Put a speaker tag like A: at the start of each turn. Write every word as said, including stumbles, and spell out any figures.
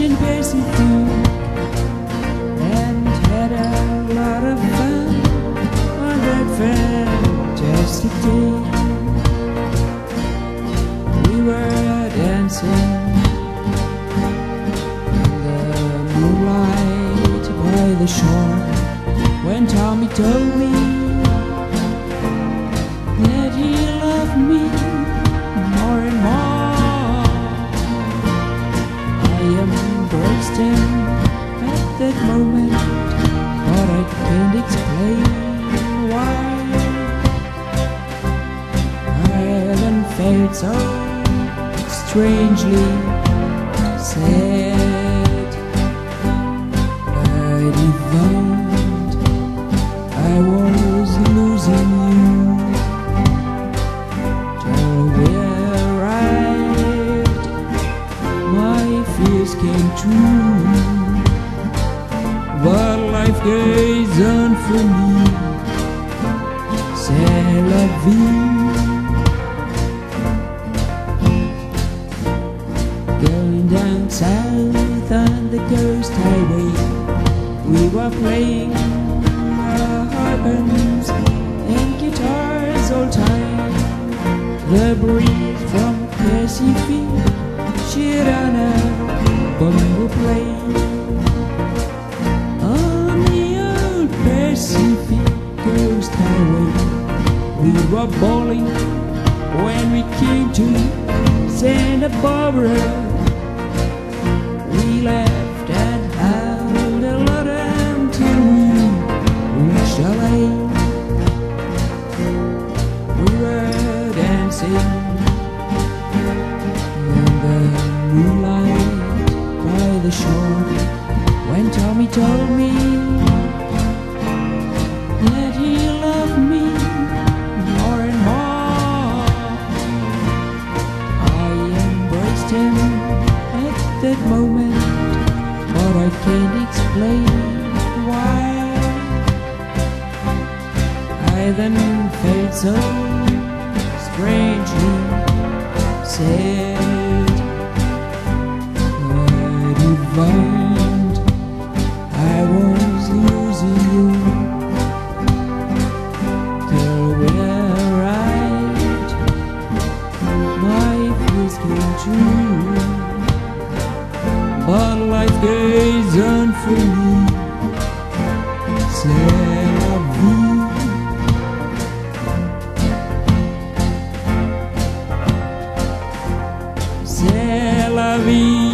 A: in Pacific and had a lot of fun on that fantastic day. We were dancing in the moonlight by the shore when Tommy told me that he loved me more and more. I embraced him at that moment, but I can't explain why. I then felt so strangely sad. I divined I was losing you till we arrived. My fears came true, but life goes on for me. C'est la vie. Going down south on the coast highway, we were playing our harpens and guitars all time. The breeze from Pacific cheered on a bongo play. On the old Pacific coast highway, we were bowling when we came to Santa Barbara. We laughed and howled a lot until we reached L A. We were dancing in the moonlight by the shore when Tommy told me that he loved me more and more. I embraced him at that moment, but I can't explain why. I then felt so strangely sad. I divined I was losing you till we arrived. My fears came true, but life goes on for me. C'est la vie. C'est la vie.